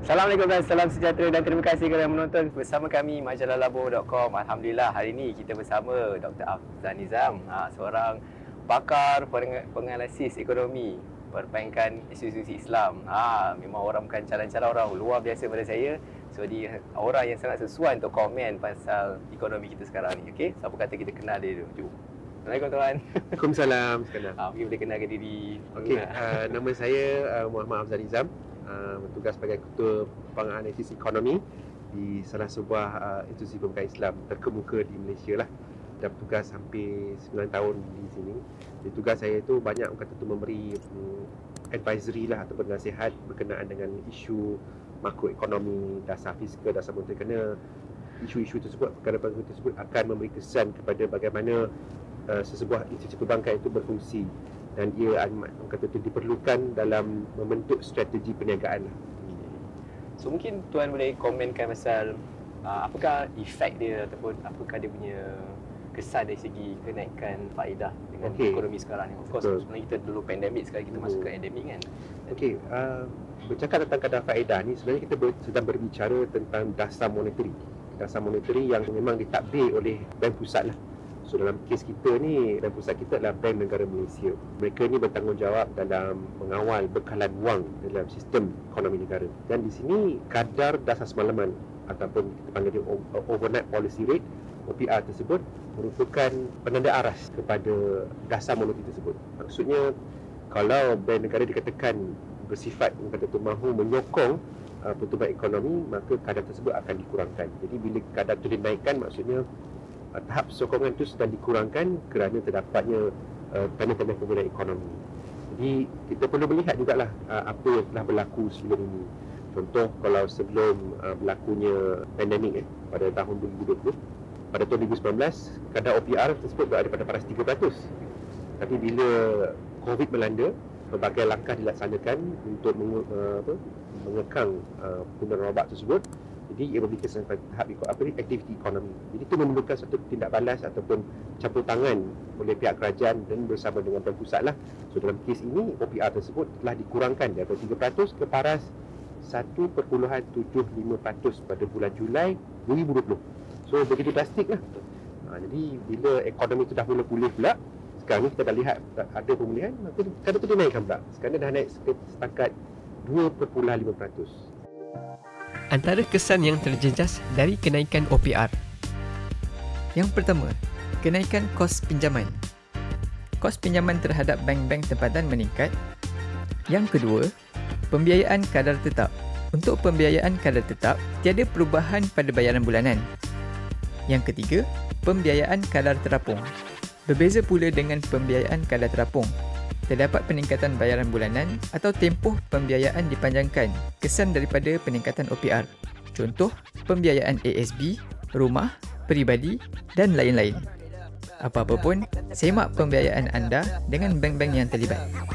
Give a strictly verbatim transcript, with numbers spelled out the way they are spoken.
Assalamualaikum dan salam sejahtera dan terima kasih kerana menonton bersama kami majalah labo dot com. Alhamdulillah hari ini kita bersama Doktor Afzal Nizam, ha, seorang pakar penganalisis ekonomi perbankan institusi Islam. Ha, memang orang bukan calon-calon orang luar biasa pada saya. So dia orang yang sangat sesuai untuk komen pasal ekonomi kita sekarang ni. Okey, siapa kata kita kenal dia dulu. Jom. Assalamualaikum tuan. Waalaikumsalam sekalian. Ha, mungkin boleh kenalkan diri. Okey, uh, nama saya uh, Muhammad Afzal Nizam. Uh, bertugas sebagai Ketua Penganalisis Ekonomi di salah sebuah uh, institusi perbankan Islam terkemuka di Malaysia lah. Dah bertugas hampir sembilan tahun di sini. Di tugas saya itu banyak orang kata tu memberi um, advisory lah ataupun nasihat berkenaan dengan isu makroekonomi, dasar fiskal, dasar moneter, kerana isu-isu tersebut, perkara-perkara tersebut akan memberi kesan kepada bagaimana uh, sesebuah institusi perbankan itu berfungsi. Dan ia amat orang kata tu diperlukan dalam membentuk strategi perniagaan lah. So mungkin tuan boleh komenkan pasal uh, apakah efek dia ataupun apakah dia punya kesan dari segi kenaikan faedah dengan okay. ekonomi sekarang ni. Of course, Betul. sebenarnya kita dulu pandemik, sekarang kita masuk ke endemik kan. Okey, uh, bercakap tentang kadar faedah ni sebenarnya kita ber, sedang berbicara tentang dasar monetary. Dasar monetary yang memang ditadbir oleh Bank Pusat lah. So dalam kes kita ni, Bank Pusat kita adalah Bank Negara Malaysia. Mereka ni bertanggungjawab dalam mengawal bekalan wang dalam sistem ekonomi negara. Dan di sini kadar dasar semalaman ataupun kita panggil dia overnight policy rate O P R tersebut merupakan penanda aras kepada dasar monetary tersebut. Maksudnya kalau bank negara dikatakan bersifat kata tu mahu menyokong uh, pertumbuhan ekonomi, maka kadar tersebut akan dikurangkan. Jadi bila kadar itu dinaikkan, maksudnya Uh, tahap sokongan itu sedang dikurangkan kerana terdapatnya uh, tanda-tanda pemulihan ekonomi. Jadi kita perlu melihat jugalah uh, apa yang telah berlaku sebelum ini. Contoh kalau sebelum uh, berlakunya pandemik eh, pada tahun dua ribu dua puluh, pada tahun dua ribu sembilan belas kadar O P R tersebut berada pada paras tiga peratus. Tapi bila COVID melanda, berbagai langkah dilaksanakan untuk menge, uh, apa, mengekang uh, penggunaan robak tersebut. Jadi ia memberi kesan pada tahap apa ni, aktiviti ekonomi. Jadi itu memerlukan satu tindak balas ataupun campur tangan oleh pihak kerajaan dan bersama dengan Bank Pusat lah. So dalam kes ini O P R tersebut telah dikurangkan daripada tiga peratus ke paras satu perpuluhan tujuh lima peratus pada bulan Julai dua ribu dua puluh. So begitu drastik lah. Ha, jadi bila ekonomi itu dah mula pulih pula, sekarang ni kita dah lihat ada pemulihan, maka kadar itu dinaikkan pula. Sekarang dah naik setakat dua perpuluhan lima peratus. Antara kesan yang terjejas dari kenaikan O P R. Yang pertama, kenaikan kos pinjaman. Kos pinjaman terhadap bank-bank tempatan meningkat. Yang kedua, pembiayaan kadar tetap. Untuk pembiayaan kadar tetap, tiada perubahan pada bayaran bulanan. Yang ketiga, pembiayaan kadar terapung. Berbeza pula dengan pembiayaan kadar terapung. Terdapat peningkatan bayaran bulanan atau tempoh pembiayaan dipanjangkan kesan daripada peningkatan O P R. Contoh, pembiayaan A S B, rumah, peribadi dan lain-lain. Apa-apa pun, semak pembiayaan anda dengan bank-bank yang terlibat.